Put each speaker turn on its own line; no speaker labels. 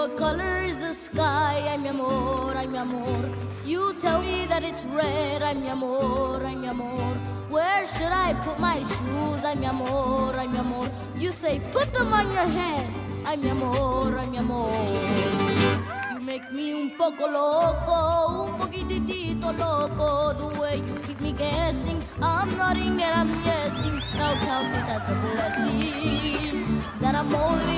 What color is the sky? Ay, mi amor, ay, mi amor. You tell me that it's red. Ay, mi amor, ay, mi amor. Where should I put my shoes? Ay, mi amor, ay, mi amor. You say, put them on your head. Ay, mi amor, ay, mi amor. You make me un poco loco, un poquitito loco. The way you keep me guessing, I'm nodding and I'm guessing. Now count it as a blessing that I'm only